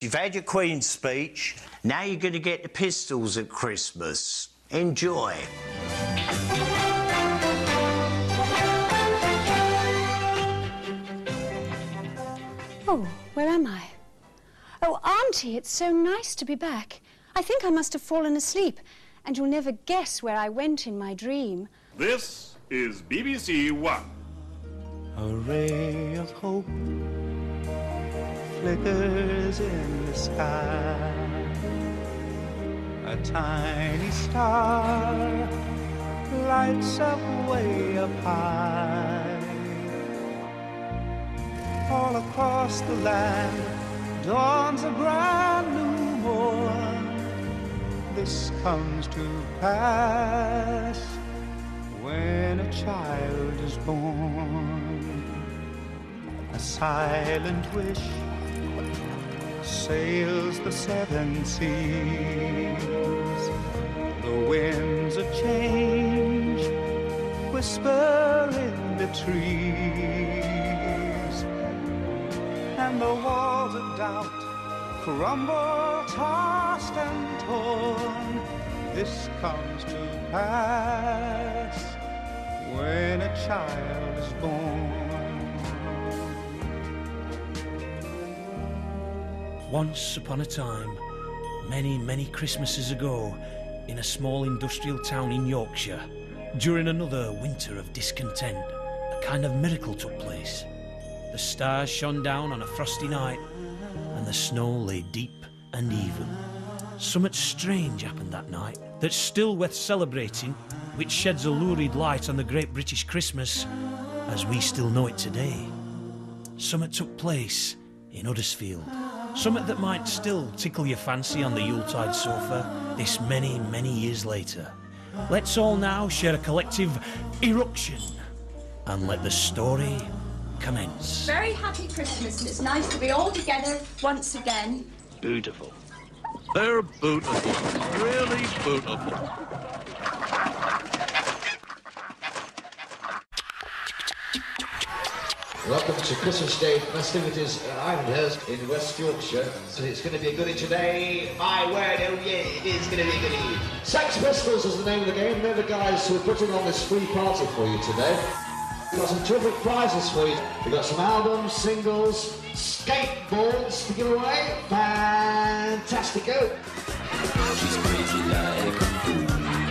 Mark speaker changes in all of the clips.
Speaker 1: You've had your Queen's speech, now you're going to get the pistols at Christmas. Enjoy.
Speaker 2: Oh, where am I? Oh, Auntie, it's so nice to be back. I think I must have fallen asleep, and you'll never guess where I went in my dream.
Speaker 3: This is BBC One.
Speaker 4: A ray of hope flickers in the sky. A tiny star lights up way up high. All across the land dawns a brand new morn. This comes to pass when a child is born. A silent wish sails the seven seas. The winds of change whisper in the trees, and the walls of doubt crumble, tossed and torn. This comes to pass when a child is born.
Speaker 5: Once upon a time, many, many Christmases ago, in a small industrial town in Yorkshire, during another winter of discontent, a kind of miracle took place. The stars shone down on a frosty night, and the snow lay deep and even. Something strange happened that night that's still worth celebrating, which sheds a lurid light on the great British Christmas as we still know it today. Something took place in Huddersfield. Something that might still tickle your fancy on the Yuletide sofa this many, many years later. Let's all now share a collective eruption and let the story commence.
Speaker 6: Very happy Christmas, and it's nice to be all together once again.
Speaker 7: Beautiful. They're beautiful. Really beautiful.
Speaker 8: Welcome to Christmas Day festivities at Ironhurst in West Yorkshire. So it's going to be a goodie today. My word, oh yeah, it is going to be a goodie. Sex Pistols is the name of the game. They're the guys who are putting on this free party for you today. We've got some terrific prizes for you. We've got some albums, singles, skateboards to give away. Fantastico.
Speaker 9: She's crazy like a fool.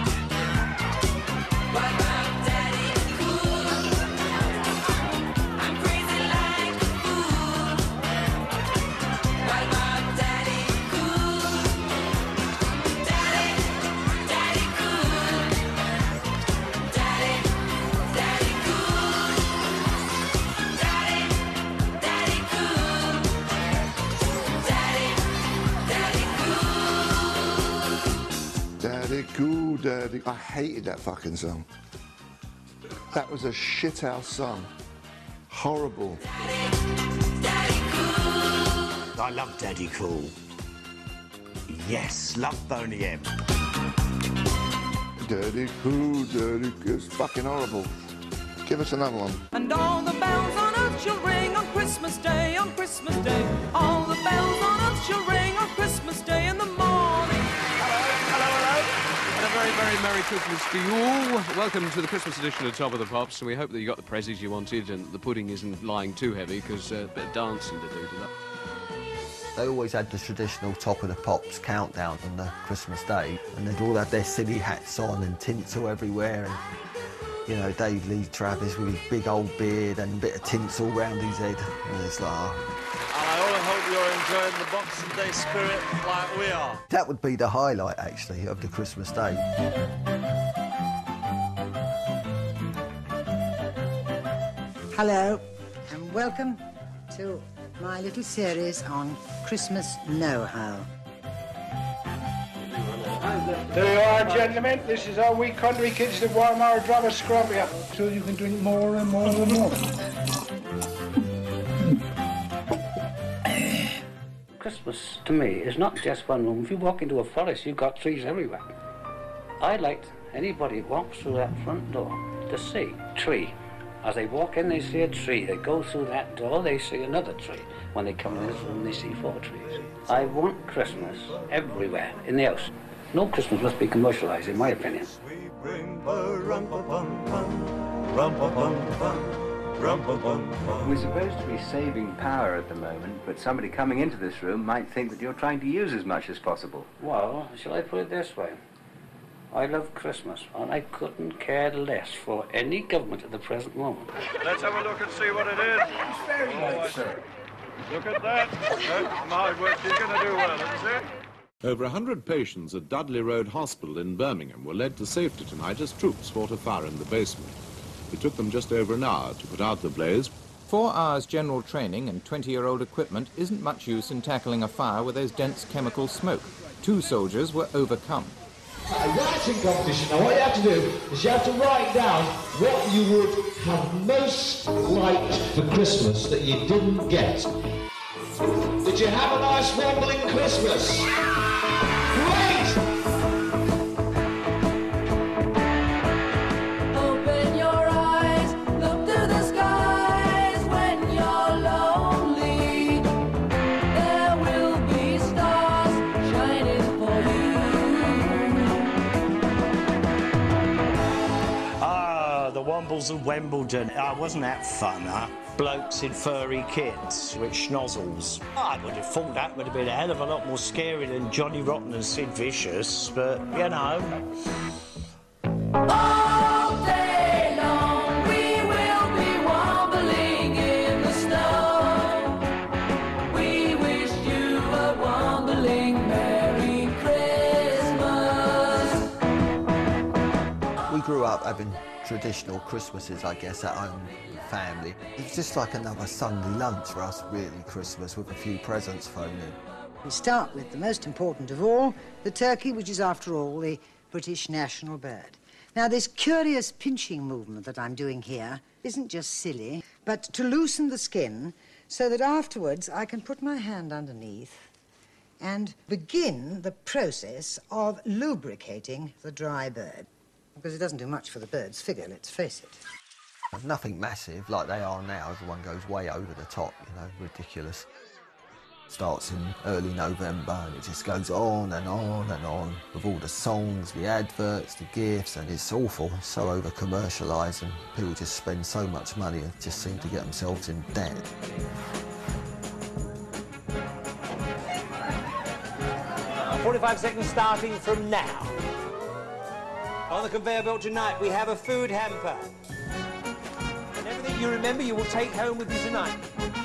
Speaker 10: Cool, Daddy. I hated that fucking song. That was a shithouse song. Horrible.
Speaker 1: I love Daddy Cool. Yes, love Boney M.
Speaker 10: Daddy Cool, Daddy Cool. It's fucking horrible. Give us another one.
Speaker 11: And all the bells on earth shall ring on Christmas Day, on Christmas Day. All the bells on earth shall ring on Christmas Day in the morning.
Speaker 12: A very, very Merry Christmas to you all. Welcome to the Christmas edition of Top of the Pops. And we hope that you got the prezzies you wanted and the pudding isn't lying too heavy, because a bit of dancing to do to that.
Speaker 13: They always had the traditional Top of the Pops countdown on the Christmas Day, and they'd all have their silly hats on and tinsel everywhere, and, you know, Dave Lee Travis with his big old beard and a bit of tinsel round his head, and it's like...
Speaker 14: And I all hope you're enjoying the Boxing Day spirit like we are.
Speaker 13: That would be the highlight, actually, of the Christmas Day.
Speaker 15: Hello, and welcome to my little series on Christmas know-how.
Speaker 16: There you are, gentlemen. This is how we country kids that warm our drum of scrub here, so you can drink more and more and more.
Speaker 17: Christmas, to me, is not just one room. If you walk into a forest, you've got trees everywhere. I'd like anybody who walks through that front door to see tree. As they walk in, they see a tree. They go through that door, they see another tree. When they come in this room, they see 4 trees. I want Christmas everywhere in the house. No Christmas must be commercialised, in my opinion.
Speaker 18: We're supposed to be saving power at the moment, but somebody coming into this room might think that you're trying to use as much as possible.
Speaker 17: Well, shall I put it this way? I love Christmas, and I couldn't care less for any government at the present moment.
Speaker 3: Let's have a look and see what it is.
Speaker 8: It's very late, sir.
Speaker 3: Look at that. That's my work. She's going to do well, isn't it?
Speaker 19: Over 100 patients at Dudley Road Hospital in Birmingham were led to safety tonight as troops fought a fire in the basement. It took them just over an hour to put out the blaze.
Speaker 20: 4 hours general training and 20-year-old equipment isn't much use in tackling a fire where there's dense chemical smoke. 2 soldiers were overcome.
Speaker 8: A writing competition. Now what you have to do is you have to write down what you would have most liked for Christmas that you didn't get. Did you have a nice wobbling Christmas? Great!
Speaker 11: Open your eyes, look to the skies when you're lonely. There will be stars shining for you.
Speaker 1: Ah, the Wombles of Wimbledon. Wasn't that fun, huh? Blokes in furry kits with schnozzles. I would have thought that would have been a hell of a lot more scary than Johnny Rotten and Sid Vicious, but, you know.
Speaker 11: All day long we will be wobbling in the snow. We wish you a wobbling Merry Christmas.
Speaker 13: We grew up having traditional Christmases, I guess, at home, family. It's just like another Sunday lunch for us, really, Christmas, with a few presents thrown in.
Speaker 15: We start with the most important of all, the turkey, which is, after all, the British national bird. Now, this curious pinching movement that I'm doing here isn't just silly, but to loosen the skin so that afterwards I can put my hand underneath and begin the process of lubricating the dry bird. Because it doesn't do much for the bird's figure, let's face it.
Speaker 13: Nothing massive like they are now. Everyone goes way over the top, you know, ridiculous. Starts in early November and it just goes on and on and on with all the songs, the adverts, the gifts, and it's awful. It's so over-commercialised and people just spend so much money and just seem to get themselves in debt.
Speaker 21: Uh, 45 seconds starting from now. On the conveyor belt tonight, we have a food hamper. And everything you remember, you will take home with you tonight.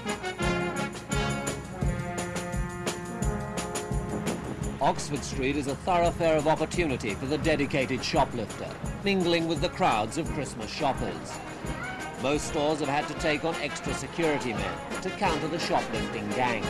Speaker 22: Oxford Street is a thoroughfare of opportunity for the dedicated shoplifter, mingling with the crowds of Christmas shoppers. Most stores have had to take on extra security men to counter the shoplifting gangs.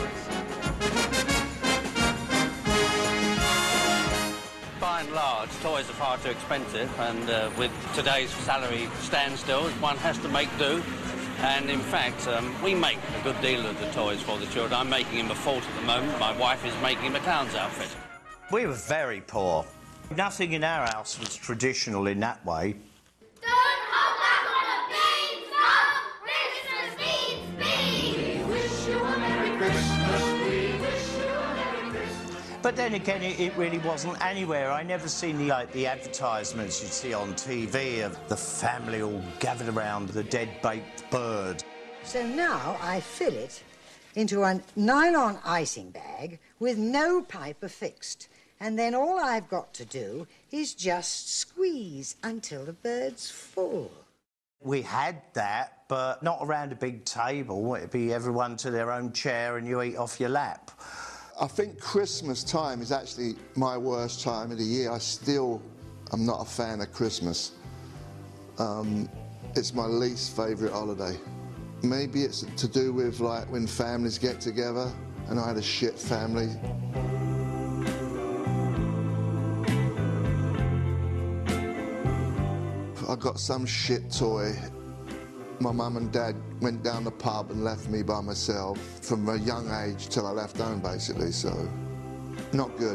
Speaker 17: By and large, toys are far too expensive, and with today's salary standstill, one has to make do. And in fact, we make a good deal of the toys for the children. I'm making him a fort at the moment. My wife is making him a clown's outfit.
Speaker 1: We were very poor. Nothing in our house was traditional in that way. But then again, it really wasn't anywhere. I never seen the advertisements you'd see on TV of the family all gathered around the dead-baked bird.
Speaker 15: So now I fill it into a nylon icing bag with no pipe affixed. And then all I've got to do is just squeeze until the bird's full.
Speaker 1: We had that, but not around a big table. It'd be everyone to their own chair and you eat off your lap.
Speaker 10: I think Christmas time is actually my worst time of the year. I'm not a fan of Christmas. It's my least favourite holiday. Maybe it's to do with like when families get together, and I had a shit family. I got some shit toy. My mum and dad went down the pub and left me by myself from a young age till I left home, basically, so not good.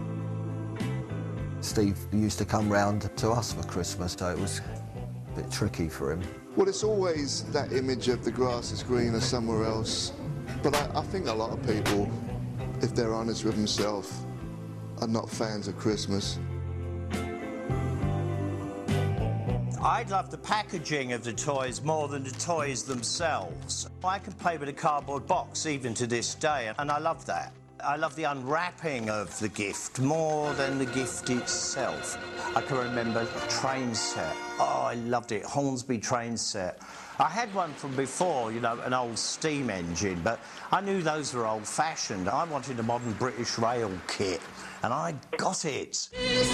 Speaker 13: Steve used to come round to us for Christmas, so it was a bit tricky for him.
Speaker 10: Well, it's always that image of the grass is greener somewhere else, but I think a lot of people if they're honest with themselves, are not fans of Christmas.
Speaker 1: I love the packaging of the toys more than the toys themselves. I can play with a cardboard box even to this day, and I love that. I love the unwrapping of the gift more than the gift itself. I can remember a train set. Oh, I loved it, Hornsby train set. I had one from before, you know, an old steam engine, but I knew those were old-fashioned. I wanted a modern British rail kit, and I got it.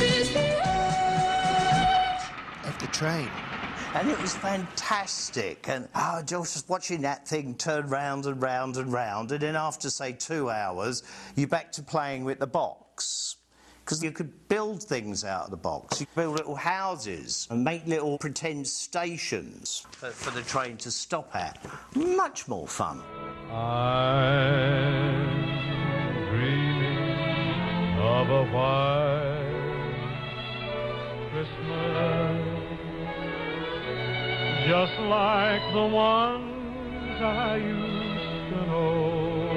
Speaker 2: Of the train.
Speaker 1: And it was fantastic, and I was just watching that thing turn round and round and round, and then after, say, 2 hours, you're back to playing with the box. Because you could build things out of the box. You could build little houses and make little pretend stations for the train to stop at. Much more fun.
Speaker 3: I'm dreaming of a white Christmas, just like the ones I used to know.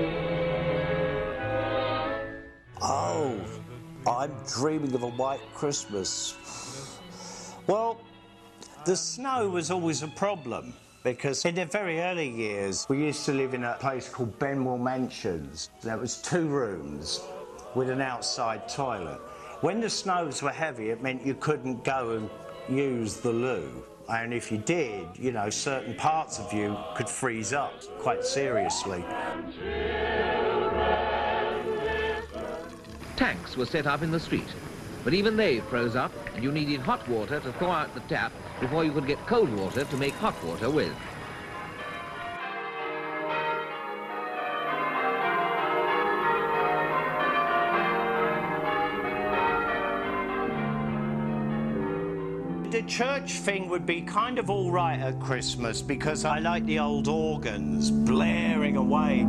Speaker 1: Oh, I'm dreaming of a white Christmas. Well, the snow was always a problem, because in the very early years, we used to live in a place called Benwell Mansions. There was 2 rooms with an outside toilet. When the snows were heavy, it meant you couldn't go and use the loo. And if you did, you know, certain parts of you could freeze up quite seriously.
Speaker 4: Tanks were set up in the street, but even they froze up, and you needed hot water to thaw out the tap before you could get cold water to make hot water with.
Speaker 1: The church thing would be kind of all right at Christmas because I like the old organs blaring away.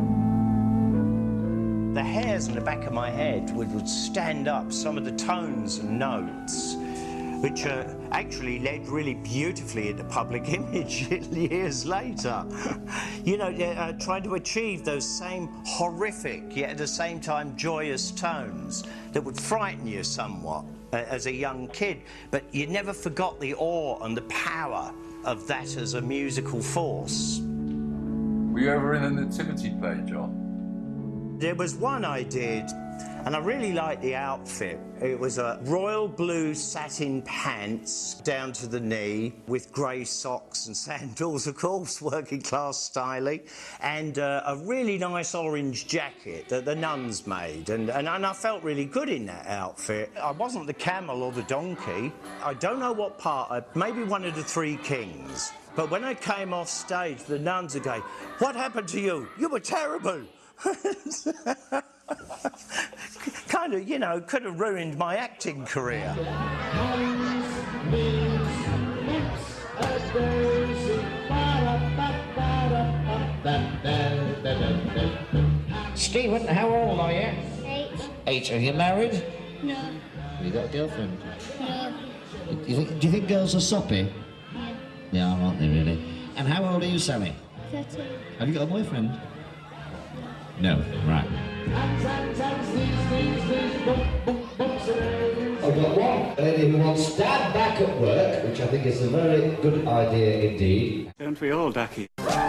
Speaker 1: The hairs in the back of my head would stand up, some of the tones and notes, which actually led really beautifully into public image years later. You know, trying to achieve those same horrific, yet at the same time joyous tones that would frighten you somewhat as a young kid, but you never forgot the awe and the power of that as a musical force.
Speaker 23: Were you ever in a nativity play, John?
Speaker 1: There was one I did, and I really liked the outfit. It was a royal blue satin pants down to the knee with grey socks and sandals, of course, working class styling, and a really nice orange jacket that the nuns made. And I felt really good in that outfit. I wasn't the camel or the donkey. I don't know what part, maybe one of the 3 kings. But when I came off stage, the nuns would go, "What happened to you? You were terrible." Kind of, you know, could have ruined my acting career.
Speaker 8: Stephen, how old are you?
Speaker 6: 8.
Speaker 8: 8. Are you married?
Speaker 6: No.
Speaker 8: Have you got a girlfriend?
Speaker 6: No.
Speaker 8: Do you think girls are soppy?
Speaker 6: Yeah.
Speaker 8: Yeah, aren't they really? And how old are you, Sally?
Speaker 6: 13.
Speaker 8: Have you got a boyfriend? No, right. I've got one lady who wants Dad back at work, which I think is a very good idea indeed.
Speaker 24: Don't we all, Ducky?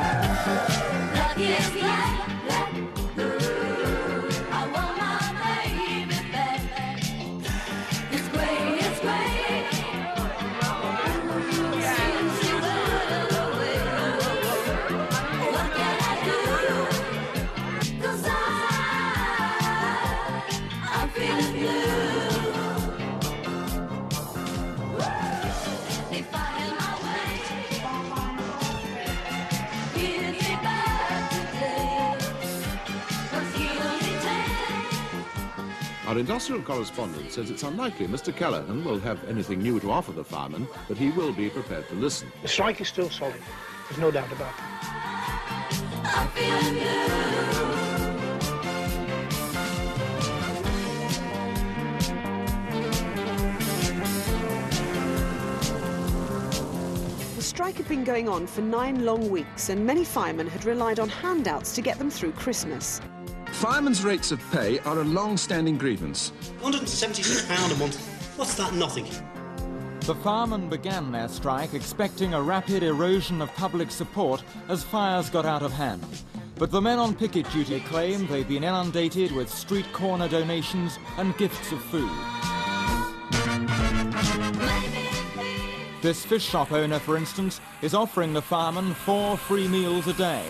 Speaker 19: Our industrial correspondent says it's unlikely Mr. Callahan will have anything new to offer the firemen, but he will be prepared to listen.
Speaker 16: The strike is still solid. There's no doubt about
Speaker 25: The strike had been going on for 9 long weeks, and many firemen had relied on handouts to get them through Christmas.
Speaker 5: Firemen's rates of pay are a long-standing grievance.
Speaker 7: £176 a month. What's that nothing?
Speaker 20: The firemen began their strike expecting a rapid erosion of public support as fires got out of hand. But the men on picket duty claim they've been inundated with street corner donations and gifts of food. This fish shop owner, for instance, is offering the firemen 4 free meals a day.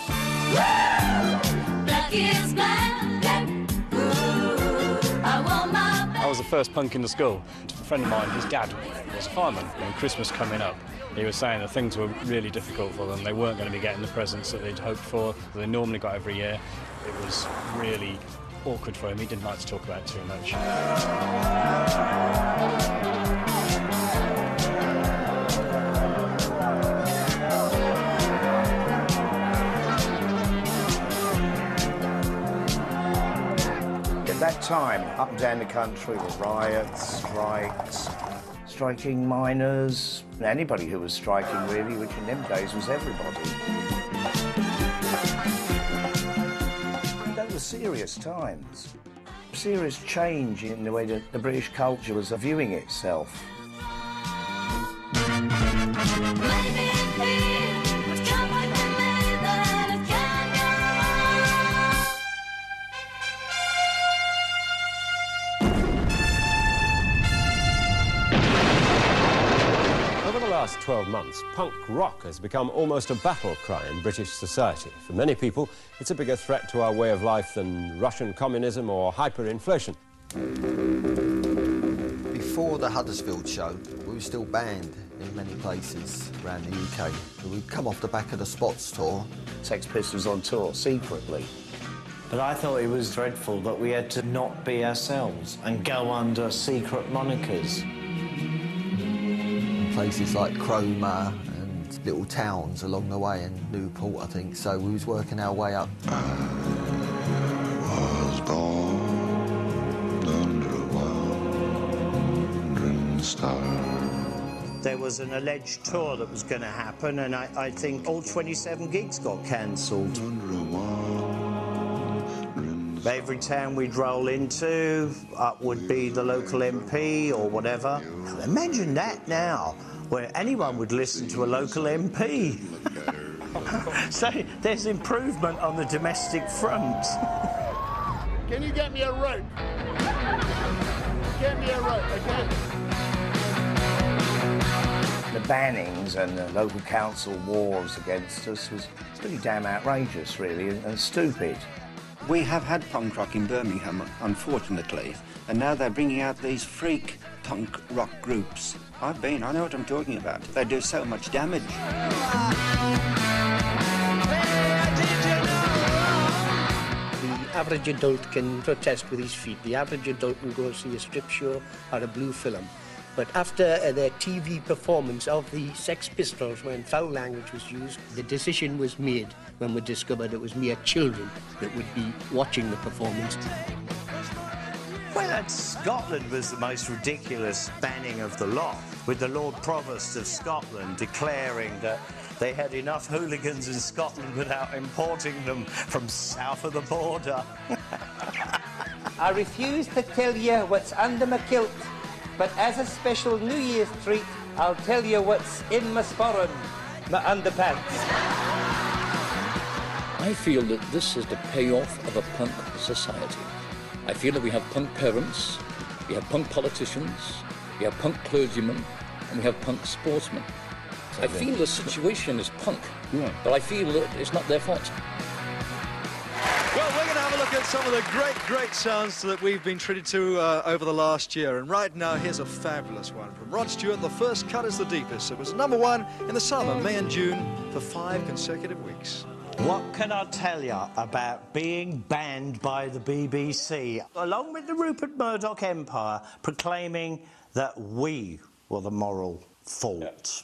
Speaker 9: I was the first punk in the school. A friend of mine, his dad was a fireman. When Christmas coming up, he was saying that things were really difficult for them. They weren't going to be getting the presents that they'd hoped for, that they normally got every year. It was really awkward for him. He didn't like to talk about it too much.
Speaker 1: At that time, up and down the country were riots, strikes, striking miners, anybody who was striking really, which in them days was everybody. Those were serious times. Serious change in the way that the British culture was viewing itself.
Speaker 12: Over the last 12 months, punk rock has become almost a battle cry in British society. For many people, it's a bigger threat to our way of life than Russian communism or hyperinflation.
Speaker 13: Before the Huddersfield show, we were still banned in many places around the UK. We'd come off the back of the Spots tour.
Speaker 1: Sex Pistols on tour, secretly. But I thought it was dreadful that we had to not be ourselves and go under secret monikers.
Speaker 13: Places like Cromer and little towns along the way, and Newport, I think. So we was working our way up.
Speaker 10: Was gone under a wandering star.
Speaker 1: There was an alleged tour that was going to happen, and I think all 27 gigs got cancelled. Every town we'd roll into, up would be the local MP or whatever. Now, imagine that now, where anyone would listen to a local MP. So there's improvement on the domestic front.
Speaker 24: Can you get me a rope? Get me a rope, okay?
Speaker 1: The bannings and the local council wars against us was pretty damn outrageous, really, and stupid.
Speaker 26: We have had punk rock in Birmingham, unfortunately, and now they're bringing out these freak punk rock groups. I know what I'm talking about. They do so much damage.
Speaker 7: The average adult can protest with his feet. The average adult can go see a strip show or a blue film. But after their TV performance of the Sex Pistols, when foul language was used, the decision was made when we discovered it was mere children that would be watching the performance.
Speaker 1: Well, that Scotland was the most ridiculous banning of the lot, with the Lord Provost of Scotland declaring that they had enough hooligans in Scotland without importing them from south of the border.
Speaker 27: I refuse to tell you what's under my kilt, but as a special New Year's treat, I'll tell you what's in my sporran, my underpants.
Speaker 28: I feel that this is the payoff of a punk society. I feel that we have punk parents, we have punk politicians, we have punk clergymen, and we have punk sportsmen. I feel the situation is punk, but I feel that it's not their fault.
Speaker 29: Well, we're going to have a look at some of the great sounds that we've been treated to over the last year. And right now, here's a fabulous one from Rod Stewart. The first cut is the deepest. It was #1 in the summer, May and June, for 5 consecutive weeks.
Speaker 1: What can I tell you about being banned by the BBC, along with the Rupert Murdoch empire, proclaiming that we were the moral fault?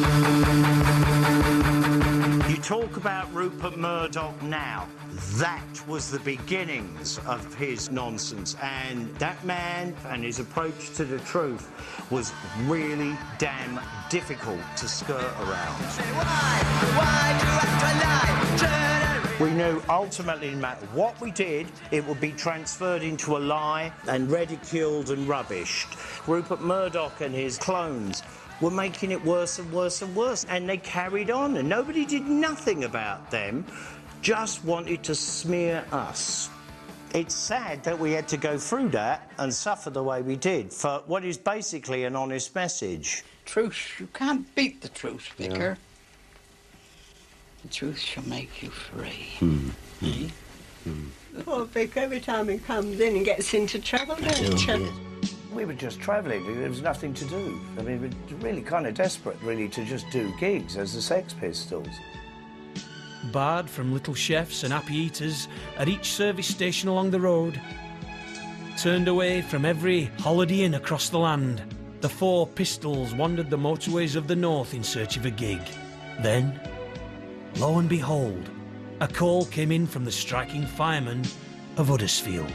Speaker 1: You talk about Rupert Murdoch now. That was the beginnings of his nonsense, and that man and his approach to the truth was really damn difficult to skirt around.
Speaker 11: Why do I have to lie?
Speaker 1: We knew ultimately, no matter what we did, it would be transferred into a lie and ridiculed and rubbished. Rupert Murdoch and his clones were making it worse and worse and worse, and they carried on, and nobody did nothing about them, just wanted to smear us. It's sad that we had to go through that and suffer the way we did for what is basically an honest message.
Speaker 2: Truth, you can't beat the truth, Vicar. The truth shall make you free. Eh?
Speaker 25: Poor Vic, every time he comes in, he gets into trouble, don't you?
Speaker 1: We were just travelling, there was nothing to do. I mean, we were really kind of desperate, really, to just do gigs as the Sex Pistols.
Speaker 3: Barred from little chefs and happy eaters at each service station along the road, turned away from every holiday inn across the land, the four Pistols wandered the motorways of the north in search of a gig. Then, lo and behold, a call came in from the striking firemen of Huddersfield.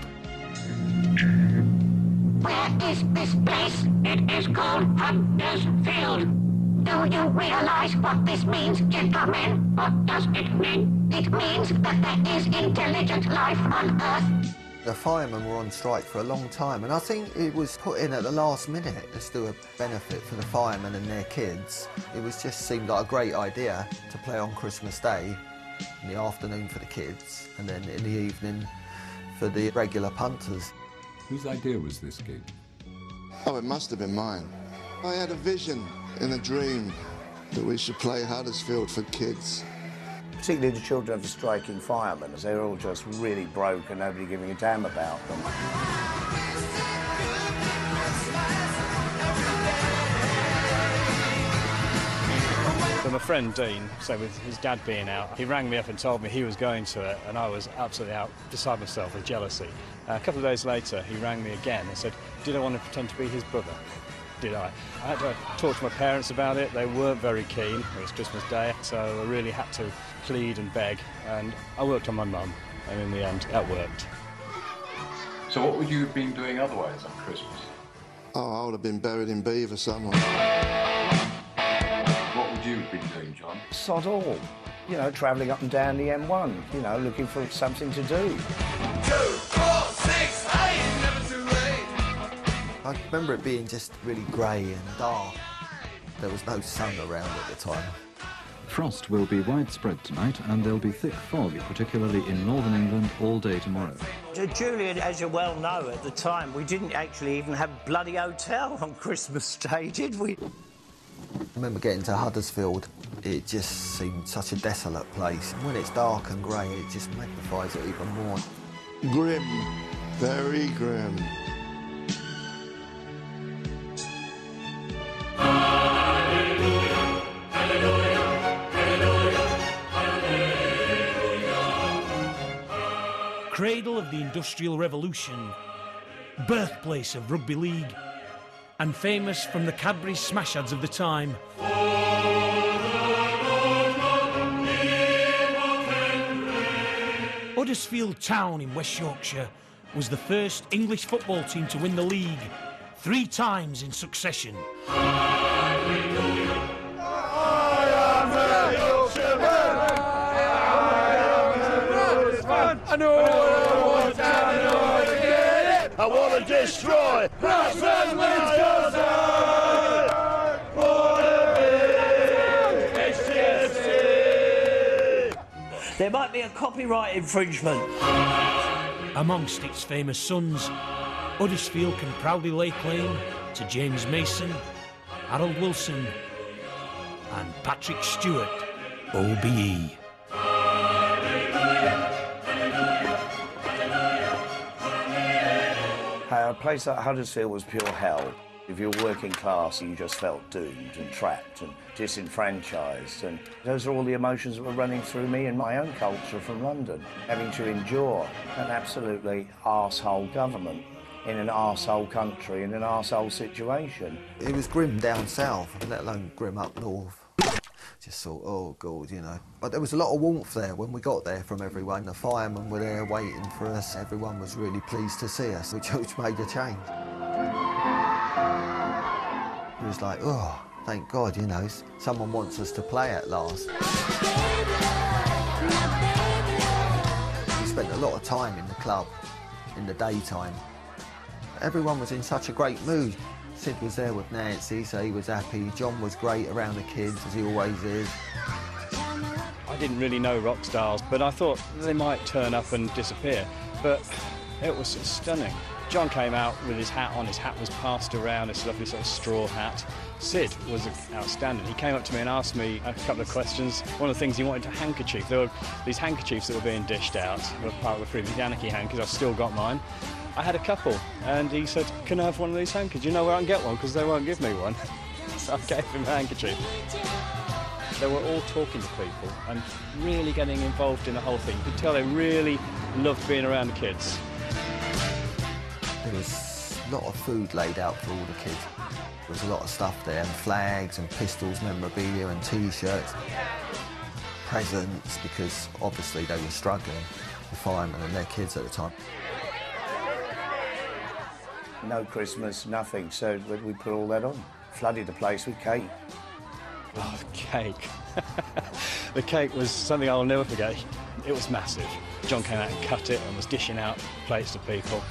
Speaker 11: Where is this place? It is called Huddersfield. Do you realise what this means, gentlemen? What does it mean? It means that there is intelligent life on Earth.
Speaker 13: The firemen were on strike for a long time, and I think it was put in at the last minute to do a benefit for the firemen and their kids. It was just seemed like a great idea to play on Christmas Day, in the afternoon for the kids, and then in the evening for the regular punters.
Speaker 4: Whose idea was this gig?
Speaker 10: Oh, it must have been mine. I had a vision in a dream that we should play Huddersfield for kids.
Speaker 1: Particularly the children of the striking firemen, as they were all just really broke and nobody giving a damn about them.
Speaker 9: So my friend Dean, so with his dad being out, he rang me up and told me he was going to it, and I was absolutely out beside myself with jealousy. A couple of days later, he rang me again and said, did I want to pretend to be his brother? Did I? I had to talk to my parents about it. They weren't very keen. It was Christmas Day, so I really had to plead and beg, and I worked on my mum, and in the end, that worked.
Speaker 23: So what would you have been doing otherwise on Christmas?
Speaker 10: Oh, I would have been buried in Beaver somewhere.
Speaker 23: What would you have been doing, John?
Speaker 1: Sod all. You know, travelling up and down the M1, you know, looking for something to do. 2, 4, 6, 8,
Speaker 13: never too late. I remember it being just really grey and dark. There was no sun around at the time.
Speaker 14: Frost will be widespread tonight, and there'll be thick fog, particularly in northern England, all day tomorrow.
Speaker 1: Julian, as you well know, at the time, we didn't actually even have a bloody hotel on Christmas Day, did we?
Speaker 13: I remember getting to Huddersfield, it just seemed such a desolate place. When it's dark and grey, it just magnifies it even more.
Speaker 10: Grim, very grim.
Speaker 3: Cradle of the Industrial Revolution, birthplace of rugby league, and famous from the Cadbury smash ads of the time. Huddersfield Town in West Yorkshire was the first English football team to win the league 3 times in succession.
Speaker 24: I know what I want, I know I get it. I want to destroy.
Speaker 1: There might be a copyright infringement.
Speaker 3: Amongst its famous sons, Huddersfield can proudly lay claim to James Mason, Harold Wilson, and Patrick Stewart, OBE.
Speaker 1: A place like Huddersfield was pure hell. If you're working class, you just felt doomed and trapped and disenfranchised. And those are all the emotions that were running through me in my own culture from London. Having to endure an absolutely arsehole government in an arsehole country, in an arsehole situation.
Speaker 13: It was grim down south, let alone grim up north. Just thought, oh God, you know. But there was a lot of warmth there when we got there from everyone. The firemen were there waiting for us. Everyone was really pleased to see us, which made a change. It was like, oh, thank God, you know, someone wants us to play at last. spent a lot of time in the club, in the daytime. Everyone was in such a great mood. Sid was there with Nancy, so he was happy. John was great around the kids, as he always is.
Speaker 9: I didn't really know rock stars, but I thought they might turn up and disappear. But it was stunning. John came out with his hat on, his hat was passed around, this lovely sort of straw hat. Sid was outstanding. He came up to me and asked me a couple of questions. One of the things he wanted a handkerchief. There were these handkerchiefs that were being dished out, were part of the previous Yannicky handkerchief. I've still got mine. I had a couple, and he said, can I have one of these handkerchiefs? Do you know where I can get one? Because they won't give me one. So I gave him a handkerchief. They were all talking to people and really getting involved in the whole thing. You could tell they really loved being around the kids.
Speaker 13: There was a lot of food laid out for all the kids. There was a lot of stuff there, and flags and pistols, memorabilia and T-shirts. Presents, because obviously they were struggling, the firemen and their kids at the time.
Speaker 1: No Christmas, nothing, so we put all that on. Flooded the place with cake.
Speaker 9: Oh, the cake. The cake was something I'll never forget. It was massive. John came out and cut it and was dishing out plates to people.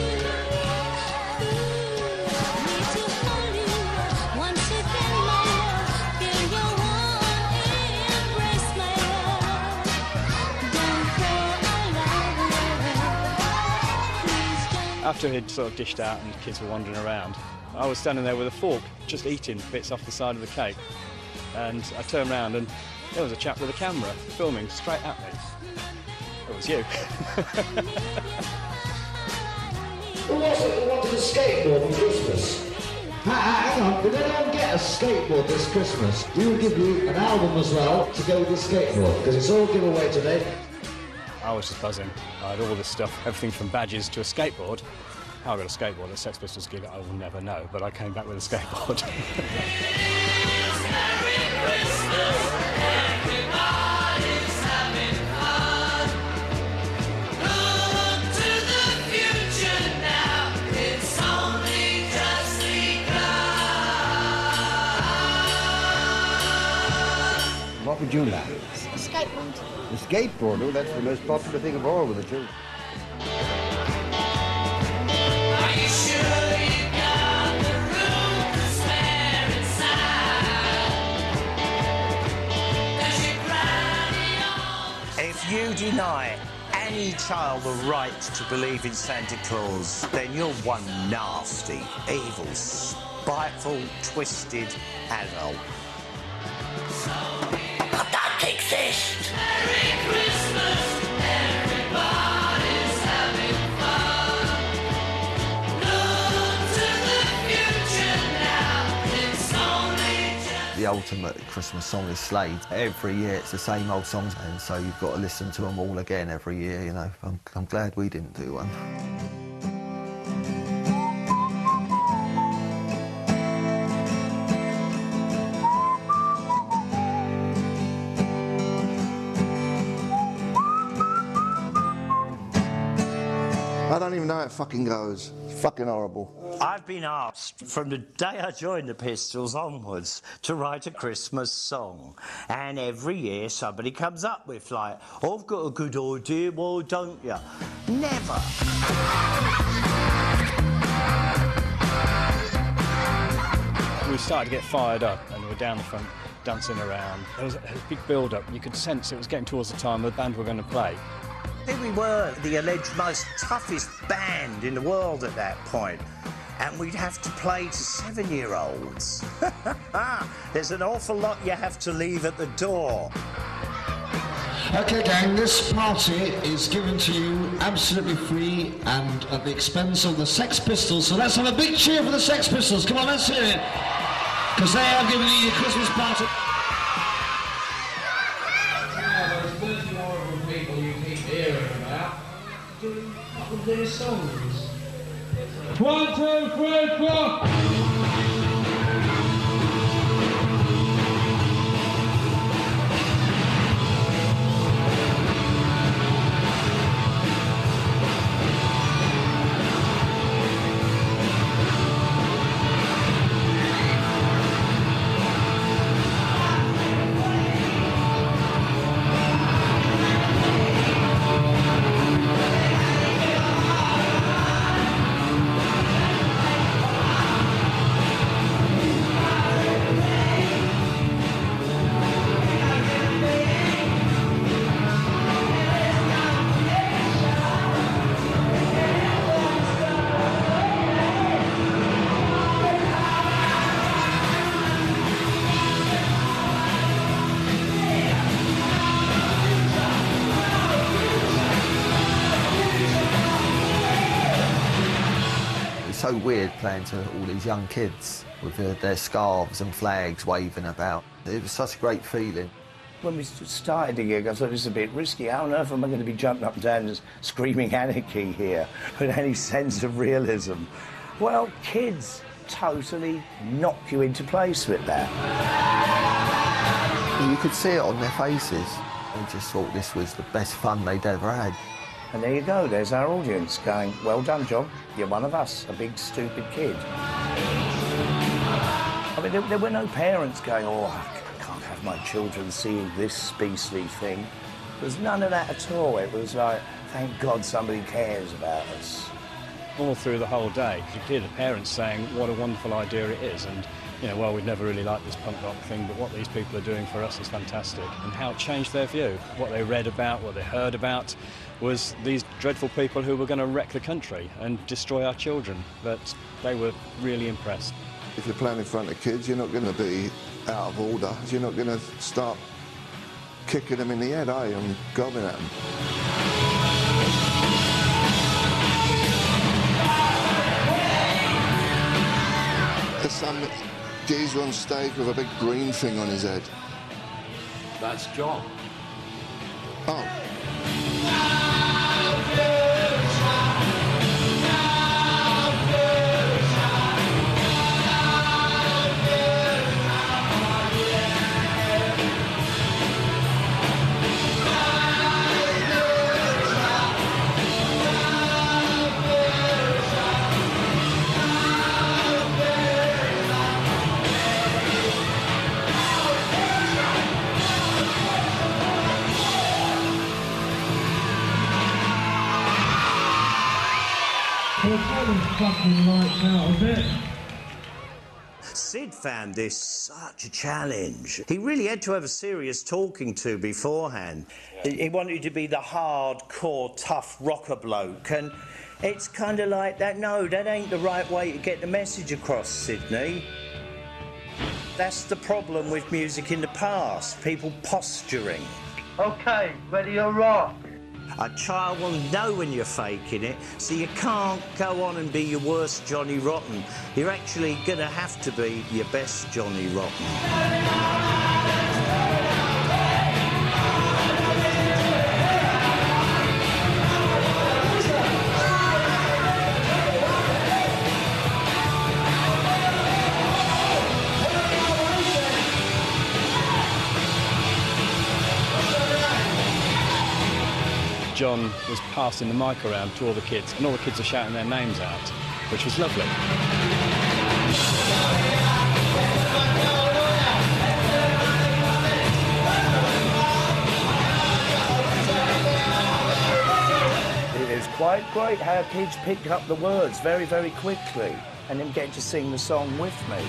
Speaker 9: After he'd sort of dished out and the kids were wandering around, I was standing there with a fork, just eating bits off the side of the cake. And I turned around and there was a chap with a camera filming straight at me. It was you.
Speaker 6: Who was it who wanted a skateboard for Christmas? Hang on, did anyone get a skateboard this Christmas? We will give you an album as well to go with the skateboard, because it's all giveaway today.
Speaker 9: I was just buzzing. I had all this stuff, everything from badges to a skateboard. How I got a skateboard at a Sex Pistols gig, I will never know, but I came back with a skateboard.
Speaker 8: What would you like?
Speaker 25: A skateboard.
Speaker 8: A skateboard? Oh, that's the most popular thing of all with the children.
Speaker 11: Are you sure you got the room to spare inside? Does your granny always...
Speaker 1: If you deny any child the right to believe in Santa Claus, then you're one nasty, evil, spiteful, twisted adult.
Speaker 11: Exist. Merry Christmas, everybody's having fun. Look to the future now, it's only just...
Speaker 13: The ultimate Christmas song is Slade. Every year it's the same old songs, and so you've got to listen to them all again every year, you know. I'm glad we didn't do one.
Speaker 10: I don't even know how it fucking goes. It's fucking horrible.
Speaker 1: I've been asked from the day I joined the Pistols onwards to write a Christmas song, and every year somebody comes up with like, oh, I've got a good idea, well, don't you? Never.
Speaker 9: We started to get fired up and we were down the front dancing around. There was a big build-up. You could sense it was getting towards the time the band were going to play.
Speaker 1: Here we were, the alleged most toughest band in the world at that point, and we'd have to play to 7-year-olds. There's an awful lot you have to leave at the door.
Speaker 6: Okay, gang, this party is given to you absolutely free and at the expense of the Sex Pistols, so let's have a big cheer for the Sex Pistols. Come on, let's hear it. Because they are giving you a Christmas party.
Speaker 11: Their songs.
Speaker 6: 1, 2, 3, 4.
Speaker 13: so weird playing to all these young kids with their scarves and flags waving about. It was such a great feeling.
Speaker 1: When we started the gig, I thought this is a bit risky. How on earth am I going to be jumping up and down and screaming anarchy here with any sense of realism? Well, kids totally knock you into place with that.
Speaker 13: You could see it on their faces. They just thought this was the best fun they'd ever had.
Speaker 1: And there you go, there's our audience going, well done, John, you're one of us, a big stupid kid. I mean, there were no parents going, oh, I can't have my children seeing this beastly thing. There was none of that at all. It was like, thank God somebody cares about us.
Speaker 9: All through the whole day, you hear the parents saying what a wonderful idea it is, and, you know, well, we'd never really liked this punk rock thing, but what these people are doing for us is fantastic, and how it changed their view. What they read about, what they heard about, was these dreadful people who were going to wreck the country and destroy our children, but they were really impressed.
Speaker 10: If you're playing in front of kids, you're not going to be out of order. You're not going to start kicking them in the head, are you, and gobbing at them. There's some geezer on stage with a big green thing on his head.
Speaker 23: That's John.
Speaker 10: Oh.
Speaker 1: Sid found this such a challenge. He really had to have a serious talking to beforehand. He wanted to be the hardcore, tough rocker bloke, and it's kind of like that. No, that ain't the right way to get the message across, Sydney. That's the problem with music in the past, people posturing.
Speaker 5: OK, ready or rock?
Speaker 1: A child will know when you're faking it, so you can't go on and be your worst Johnny Rotten. You're actually going to have to be your best Johnny Rotten.
Speaker 9: John was passing the mic around to all the kids, and all the kids are shouting their names out, which was lovely.
Speaker 1: It is quite great how kids picked up the words very, very quickly, and then get to sing the song with me.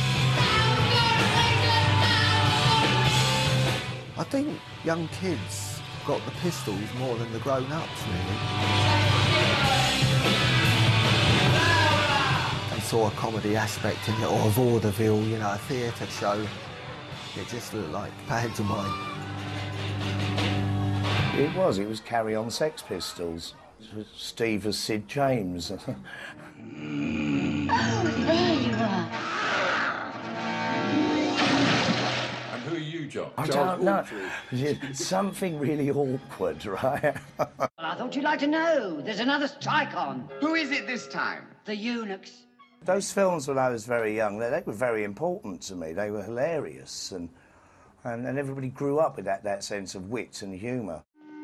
Speaker 13: I think young kids got the Pistols more than the grown-ups, really. They saw a comedy aspect in it, or a vaudeville, you know, a theatre show. It just looked like pantomime.
Speaker 1: It was Carry On Sex Pistols. Steve as Sid James.
Speaker 11: Oh, there you are.
Speaker 23: Who are you, John?
Speaker 1: I don't know. Something really awkward, right?
Speaker 15: Well, I thought you'd like to know. There's another strike on.
Speaker 16: Who is it this time?
Speaker 15: The eunuchs.
Speaker 1: Those films when I was very young, they were very important to me. They were hilarious, and everybody grew up with that sense of wit and humour.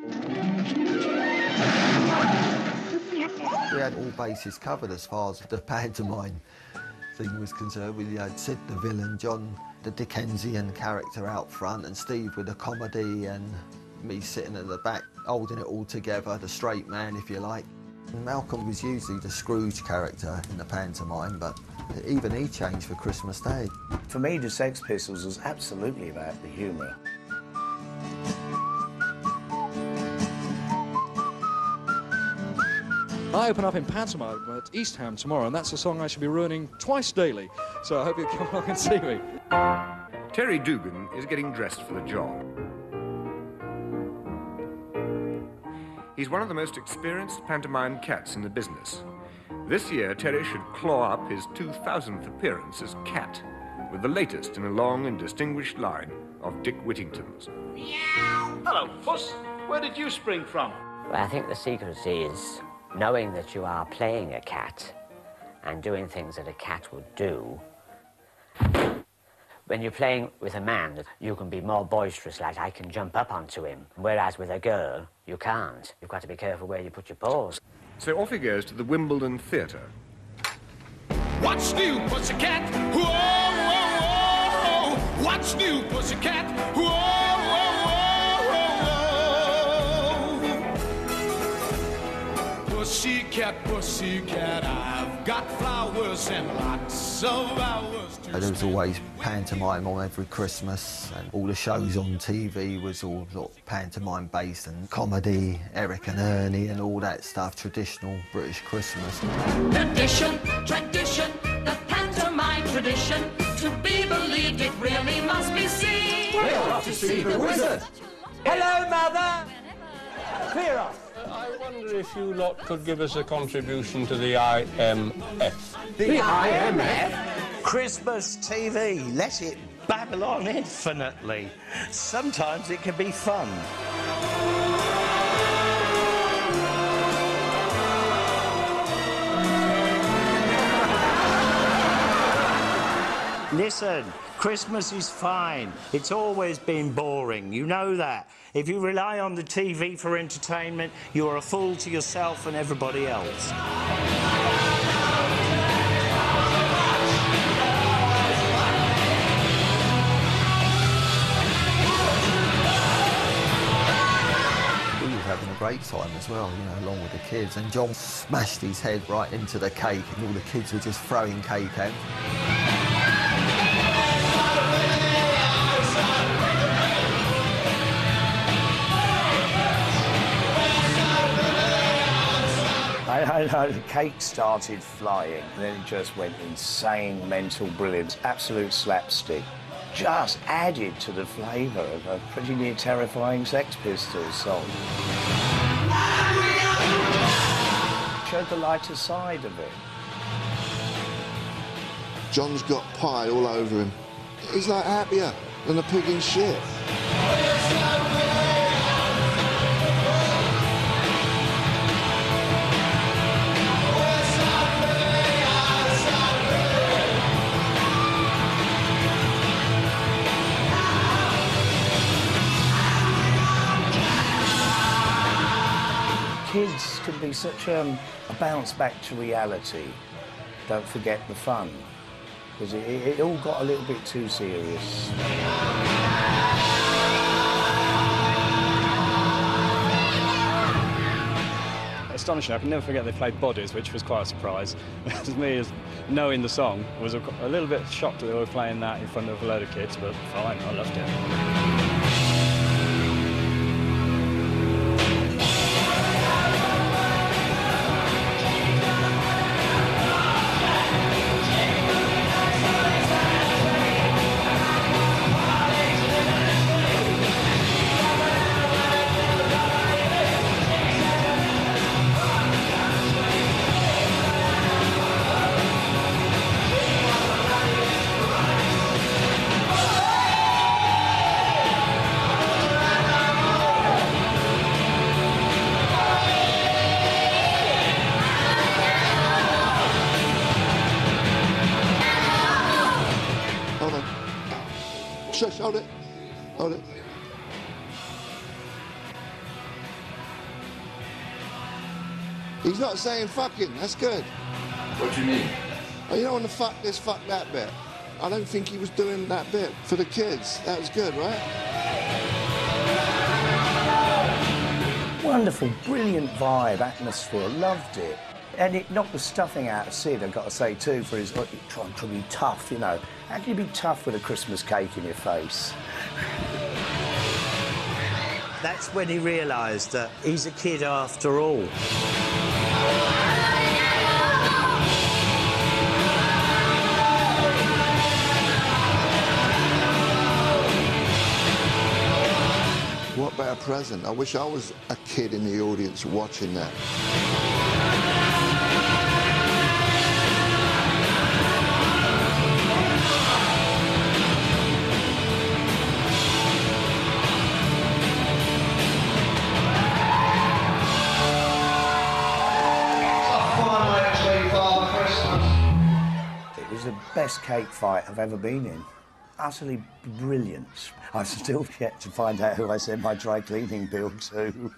Speaker 13: We had all bases covered as far as the pantomime thing was concerned. We had Sid the villain, John the Dickensian character out front, and Steve with the comedy, and me sitting at the back holding it all together, the straight man, if you like. And Malcolm was usually the Scrooge character in the pantomime, but even he changed for Christmas Day.
Speaker 1: For me, the Sex Pistols was absolutely about the humour.
Speaker 29: I open up in pantomime at East Ham tomorrow, and that's a song I shall be ruining twice daily, so I hope you come along and see me.
Speaker 16: Terry Dugan is getting dressed for the job. He's one of the most experienced pantomime cats in the business. This year, Terry should claw up his 2000th appearance as Cat, with the latest in a long and distinguished line of Dick Whittingtons.
Speaker 7: Hello, Puss. Where did you spring from?
Speaker 12: Well, I think the secret is knowing that you are playing a cat and doing things that a cat would do. When you're playing with a man, you can be more boisterous, like I can jump up onto him, whereas with a girl, you can't. You've got to be careful where you put your paws.
Speaker 16: So off he goes to the Wimbledon Theatre.
Speaker 17: What's new, pussycat? Whoa, whoa, whoa. What's new, pussycat? Whoa, whoa, whoa, whoa. Pussycat, pussycat, I've got flowers and lots of hours.
Speaker 13: There was always pantomime on every Christmas, and all the shows on TV was all sort of pantomime based and comedy, Eric and Ernie and all that stuff, traditional British Christmas.
Speaker 17: Tradition, tradition, the pantomime tradition, to be believed it really must be seen. We're off to see the wizard.
Speaker 27: Hello, Mother. Clear off.
Speaker 18: I wonder if you lot could give us a contribution to the IMF.
Speaker 1: The IMF? Christmas TV, let it babble on infinitely. Sometimes it can be fun. Listen, Christmas is fine. It's always been boring, you know that. If you rely on the TV for entertainment, you are a fool to yourself and everybody else.
Speaker 13: Having a great time as well, you know, along with the kids. And John smashed his head right into the cake, and all the kids were just throwing cake out.
Speaker 1: I know, the cake started flying, and then it just went insane, mental brilliance, absolute slapstick. Just added to the flavour of a pretty near terrifying Sex Pistols song. Showed the lighter side of it.
Speaker 10: John's got pie all over him. He's like happier than a pig in shit.
Speaker 1: Kids can be such a bounce back to reality. Don't forget the fun, because it all got a little bit too serious.
Speaker 9: Astonishing, I can never forget they played Bodies, which was quite a surprise. To me, as knowing the song, I was a little bit shocked that they were playing that in front of a load of kids, but fine, I loved it.
Speaker 10: Shush, hold it. Hold it. He's not saying fucking, that's good.
Speaker 23: What do you mean?
Speaker 10: Oh, you don't want to fuck this, fuck that bit. I don't think he was doing that bit for the kids. That was good, right?
Speaker 1: Wonderful, brilliant vibe, atmosphere, loved it. And it knocked the stuffing out of Sid, I've got to say, too, for his trying to be tough, you know. How can you be tough with a Christmas cake in your face? That's when he realised that he's a kid after all.
Speaker 10: What better present? I wish I was a kid in the audience watching that.
Speaker 1: the best cake fight I've ever been in. Utterly brilliant. I've still yet to find out who I sent my dry cleaning bill to.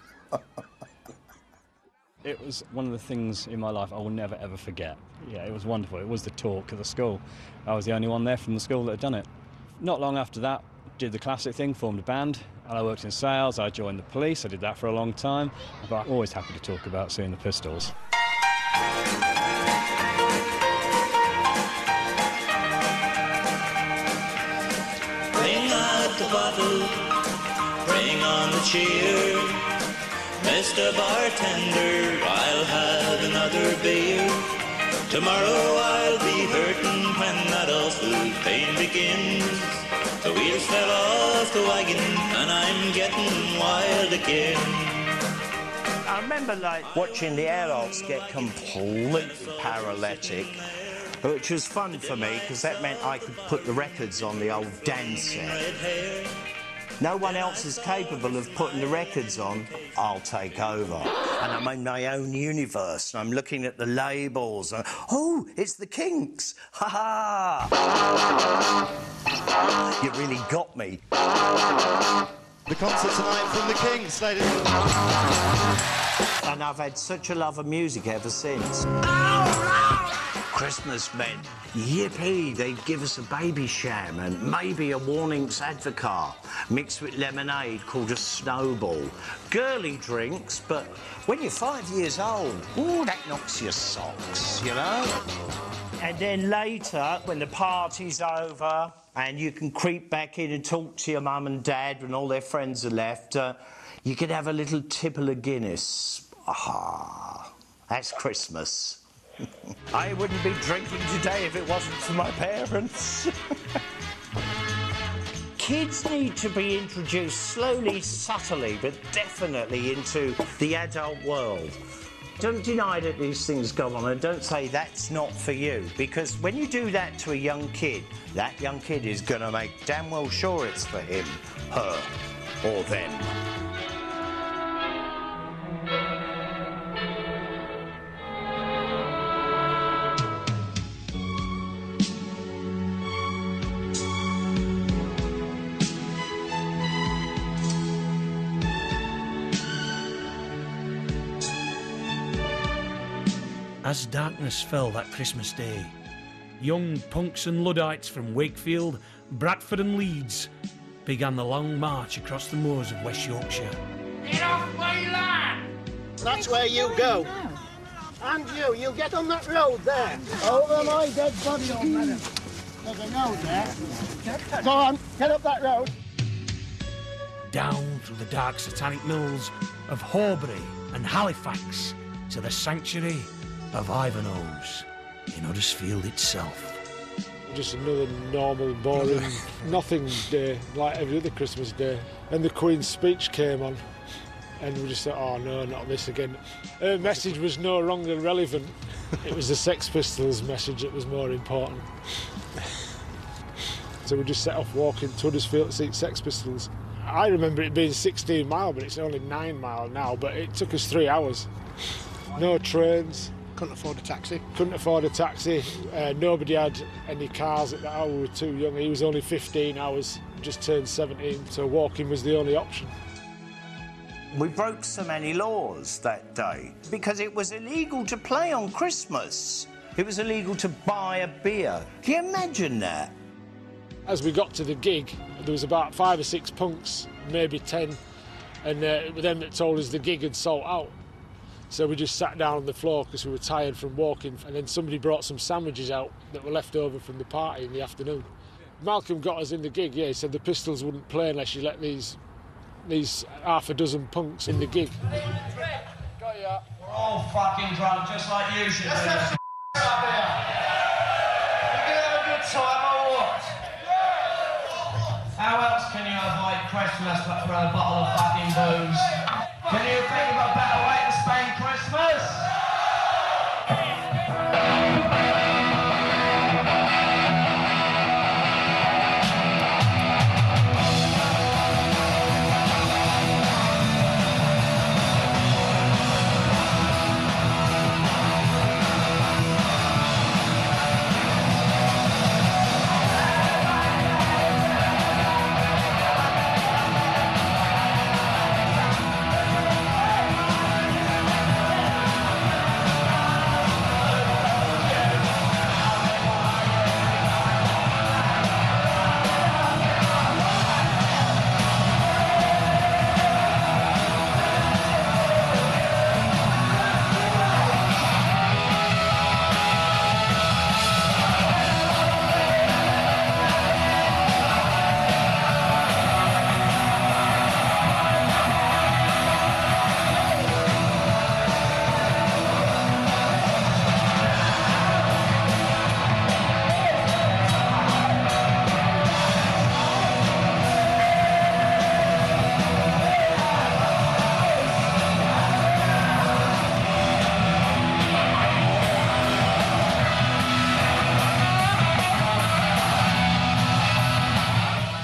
Speaker 9: It was one of the things in my life I will never, ever forget. Yeah, it was wonderful. It was the talk of the school. I was the only one there from the school that had done it. Not long after that, did the classic thing, formed a band. And I worked in sales, I joined the police, I did that for a long time. But I'm always happy to talk about seeing the Pistols.
Speaker 2: Bring out the bottle, bring on the cheer. Mr. Bartender, I'll have another beer. Tomorrow I'll be hurting when that awful pain begins. The wheels fell off the wagon and I'm getting wild again.
Speaker 1: I remember watching the adults get completely paralytic, which was fun for me because that meant I could put the records on the old dance set. No one else is capable of putting the records on. I'll take over. And I'm in my own universe. And I'm looking at the labels. And, oh, it's the Kinks. Ha ha! You really got me.
Speaker 4: The concert tonight from the Kinks, ladies and gentlemen.
Speaker 1: And I've had such a love of music ever since. Christmas meant, yippee, they'd give us a baby sham and maybe a Warnings Advocaat mixed with lemonade called a snowball. Girly drinks, but when you're 5 years old, ooh, that knocks your socks, you know? And then later, when the party's over and you can creep back in and talk to your mum and dad when all their friends are left, you can have a little tipple of Guinness. Ah, that's Christmas. I wouldn't be drinking today if it wasn't for my parents. Kids need to be introduced slowly, subtly, but definitely into the adult world. Don't deny that these things go on and don't say that's not for you, because when you do that to a young kid, that young kid is going to make damn well sure it's for him, her, or them.
Speaker 3: As darkness fell that Christmas day, young punks and Luddites from Wakefield, Bradford and Leeds began the long march across the moors of West Yorkshire.
Speaker 14: Get off my land!
Speaker 19: That's where you go. And you get on that road there. Over my dead body, old madam. There's a road there. Go on, get up that road.
Speaker 3: Down through the dark satanic mills of Horbury and Halifax to the sanctuary of Ivanhoe's in Huddersfield itself.
Speaker 20: Just another normal, boring, nothing day, like every other Christmas day. And the Queen's speech came on, and we just thought, oh no, not this again. Her message was no longer relevant. It was the Sex Pistols' message that was more important. So we just set off walking to Huddersfield to see Sex Pistols. I remember it being 16 miles, but it's only 9 miles now, but it took us 3 hours. No trains.
Speaker 19: Couldn't afford a taxi.
Speaker 20: Couldn't afford a taxi. Nobody had any cars at that hour. We were too young. He was only 15 hours, just turned 17, so walking was the only option.
Speaker 1: We broke so many laws that day because it was illegal to play on Christmas. It was illegal to buy a beer. Can you imagine that?
Speaker 20: As we got to the gig, there was about 5 or 6 punks, maybe 10, and them that told us the gig had sold out. So we just sat down on the floor because we were tired from walking, and then somebody brought some sandwiches out that were left over from the party in the afternoon. Malcolm got us in the gig, yeah, he said the Pistols wouldn't play unless you let these half a dozen punks in the gig.
Speaker 14: Got ya. We're all fucking drunk, just like you should be. Let's have some up here. You gonna have a good time or what? How else can you avoid Christmas but for a bottle of fucking booze? Can you think of a better way to spend Christmas?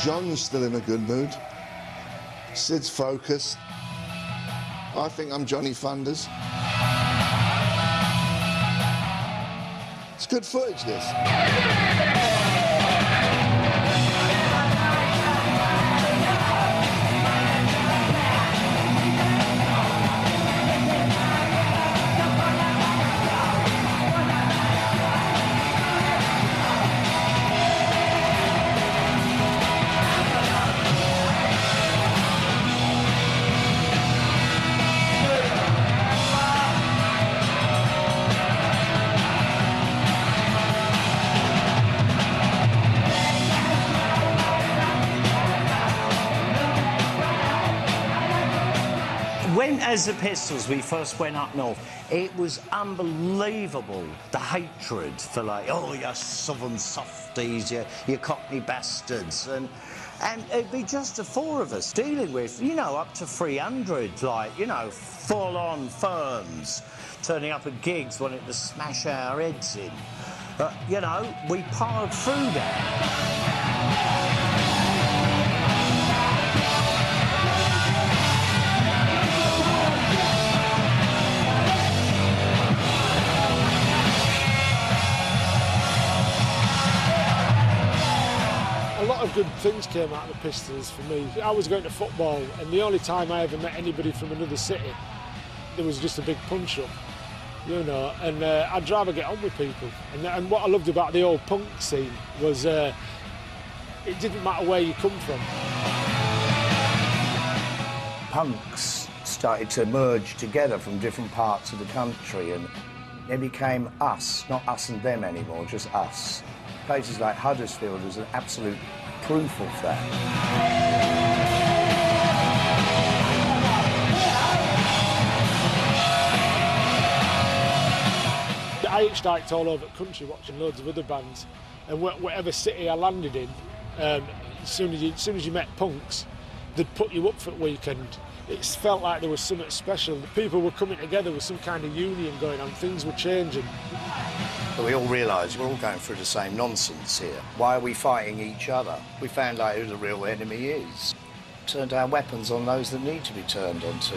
Speaker 10: John's still in a good mood. Sid's focused. I think I'm Johnny Thunders. It's good footage, this.
Speaker 1: When, as the Pistols, we first went up north, it was unbelievable, the hatred for, like, oh, you southern softies, you cockney bastards, and it'd be just the four of us dealing with, you know, up to 300, like, you know, full-on firms, turning up at gigs wanting to smash our heads in. But, you know, we powered through that.
Speaker 20: A lot of good things came out of the Pistols for me. I was going to football, and the only time I ever met anybody from another city, there was just a big punch-up, you know, and I'd rather get on with people. And what I loved about the old punk scene was it didn't matter where you come from.
Speaker 1: Punks started to merge together from different parts of the country, and they became us, not us and them anymore, just us. Places like Huddersfield is an absolute proof of that.
Speaker 20: I hitchhiked all over the country watching loads of other bands, and whatever city I landed in, as soon as you met punks, they'd put you up for the weekend. It felt like there was something special. The people were coming together with some kind of union going on, things were changing.
Speaker 1: But we all realised we're all going through the same nonsense here. Why are we fighting each other? We found out who the real enemy is. Turned our weapons on those that need to be turned onto.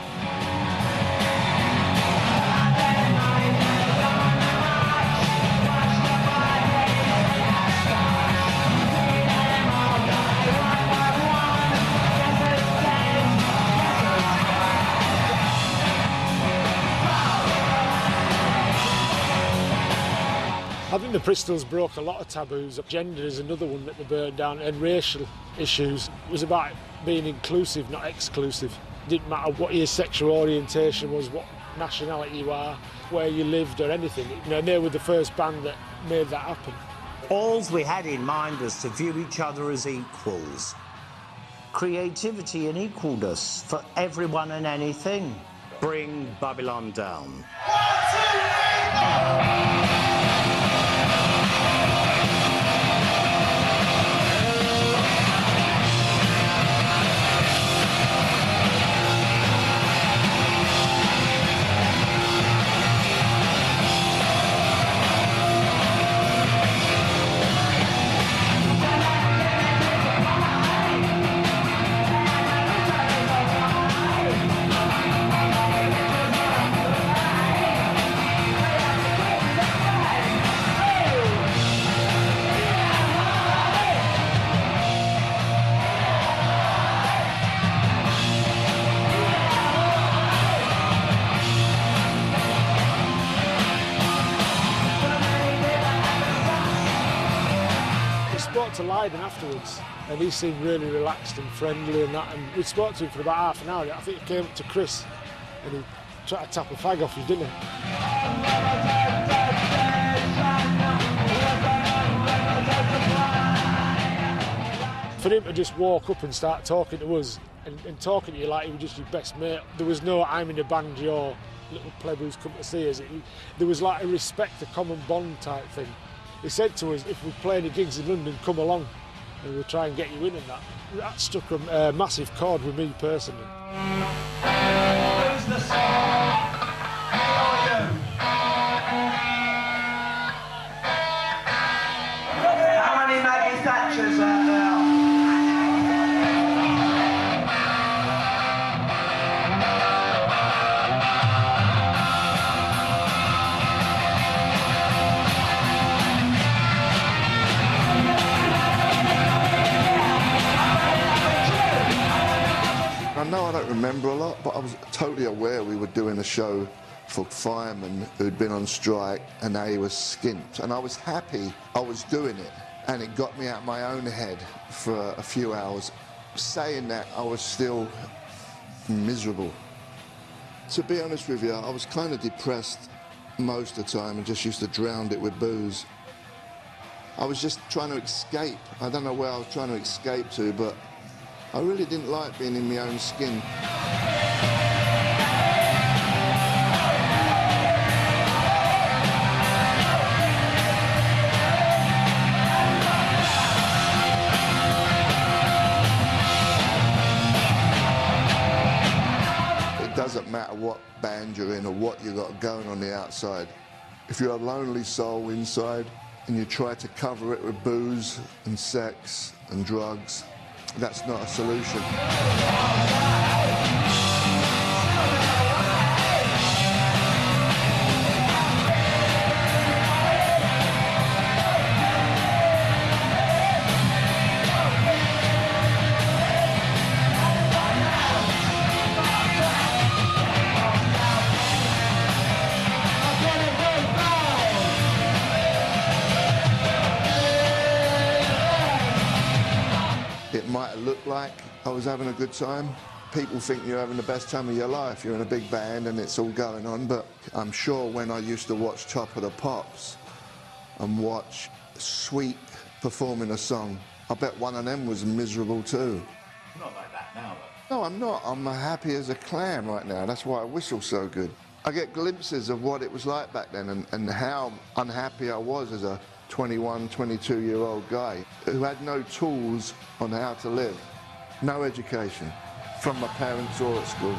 Speaker 20: I think the Pistols broke a lot of taboos. Gender is another one that they burned down, and racial issues. It was about being inclusive, not exclusive. It didn't matter what your sexual orientation was, what nationality you are, where you lived or anything. You know, they were the first band that made that happen.
Speaker 1: All we had in mind was to view each other as equals. Creativity and equalness for everyone and anything. Bring Babylon down.
Speaker 14: 1, 2, 3, 4! To Lydon afterwards, and he seemed really relaxed and friendly and that, and we spoke to him for about half an hour. I think he came up to Chris and he tried to tap a fag off his dinner. For him to just walk up and start talking to us and talking to you like he was just your best mate, there was no I'm in a band, your little pleb who's come to see us. There was like a respect, a common bond type thing. He said to us, if we play any gigs in London, come along and we'll try and get you in and that. That struck a massive chord with me personally. Who's the song? Who are you? How many Maggie Thatchers out there?
Speaker 10: know I don't remember a lot, but I was totally aware we were doing a show for firemen who'd been on strike and they were skint. And I was happy I was doing it. And it got me out of my own head for a few hours. Saying that, I was still miserable. To be honest with you, I was kind of depressed most of the time and just used to drown it with booze. I was just trying to escape. I don't know where I was trying to escape to, but I really didn't like being in my own skin. It doesn't matter what band you're in or what you got going on the outside. If you're a lonely soul inside and you try to cover it with booze and sex and drugs, that's not a solution. It might look like I was having a good time. People think you're having the best time of your life. You're in a big band and it's all going on, but I'm sure when I used to watch Top of the Pops and watch Sweet performing a song, I bet one of them was miserable too.
Speaker 5: You're not like that now, though.
Speaker 10: No, I'm not. I'm happy as a clam right now. That's why I whistle so good. I get glimpses of what it was like back then and how unhappy I was as a 21, 22-year-old guy who had no tools on how to live, no education from my parents or at school.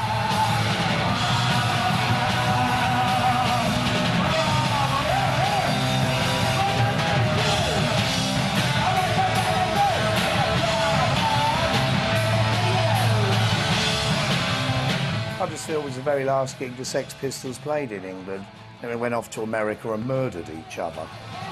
Speaker 1: Huddersfield was the very last gig the Sex Pistols played in England. Then they went off to America and murdered each other.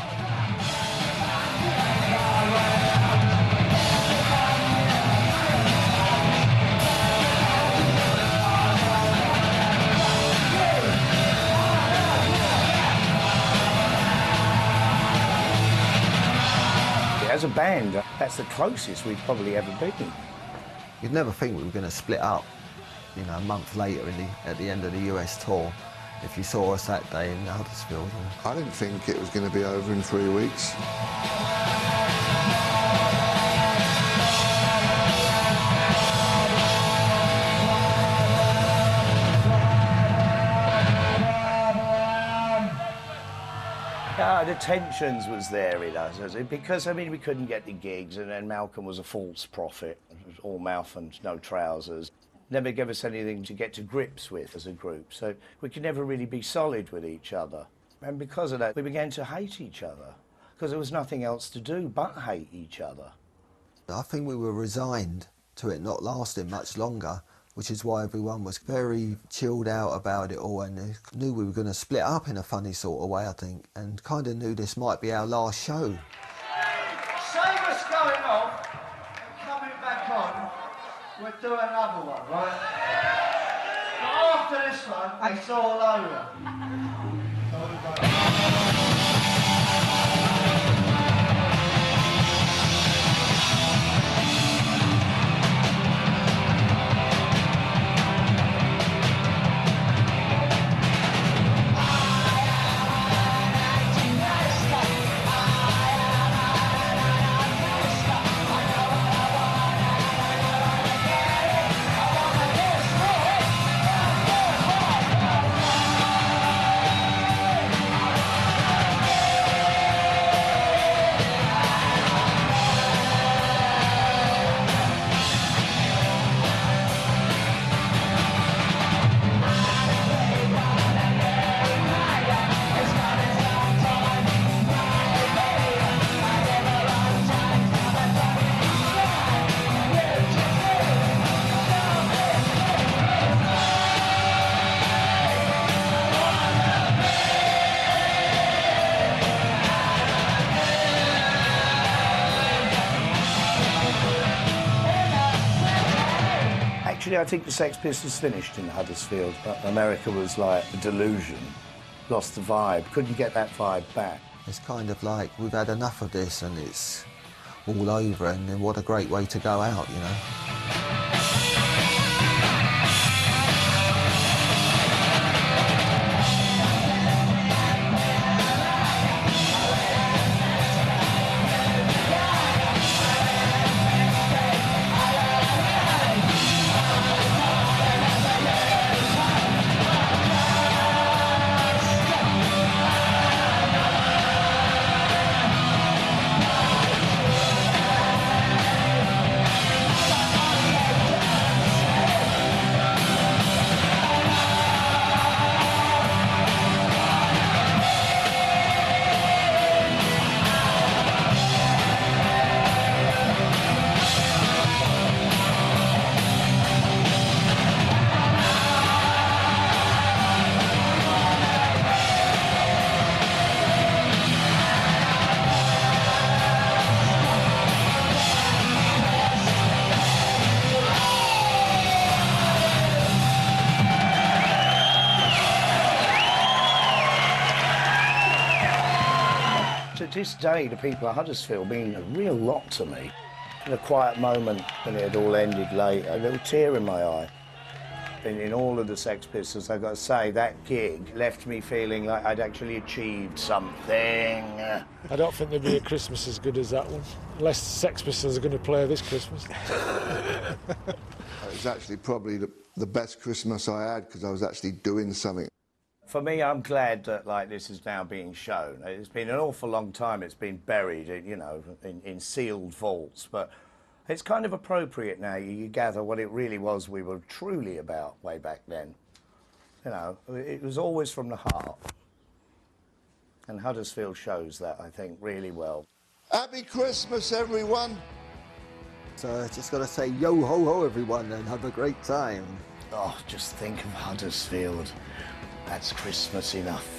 Speaker 1: As a band, that's the closest we've probably ever been.
Speaker 13: You'd never think we were going to split up, you know, a month later at the end of the US tour, if you saw us that day in Huddersfield.
Speaker 10: I didn't think it was going to be over in 3 weeks.
Speaker 1: The tensions was there in us, because, I mean, we couldn't get the gigs, and then Malcolm was a false prophet, all mouth and no trousers. Never gave us anything to get to grips with as a group, so we could never really be solid with each other. And because of that, we began to hate each other, because there was nothing else to do but hate each other.
Speaker 13: I think we were resigned to it not lasting much longer, which is why everyone was very chilled out about it all and knew we were going to split up in a funny sort of way, I think, and kind of knew this might be our last show.
Speaker 19: Save us going off and coming back on, we'll do another one, right? But after this one, it's all over.
Speaker 1: Actually, I think the Sex Pistols finished in Huddersfield. America was like a delusion. Lost the vibe. Couldn't get that vibe back.
Speaker 13: It's kind of like we've had enough of this and it's all over, and then what a great way to go out, you know.
Speaker 1: To this day, the people of Huddersfield mean a real lot to me. In a quiet moment when it had all ended late, a little tear in my eye. In all of the Sex Pistols, I've got to say, that gig left me feeling like I'd actually achieved something.
Speaker 20: I don't think there'd be a Christmas as good as that one, unless the Sex Pistols are going to play this Christmas.
Speaker 10: It was actually probably the best Christmas I had, because I was actually doing something.
Speaker 1: For me, I'm glad that this is now being shown. It's been an awful long time. It's been buried, in sealed vaults. But it's kind of appropriate now. You gather what it really was we were truly about way back then. It was always from the heart. And Huddersfield shows that, I think, really well.
Speaker 10: Happy Christmas, everyone.
Speaker 13: So I just got to say yo ho ho, everyone, and have a great time.
Speaker 1: Oh, just think of Huddersfield. That's Christmas enough.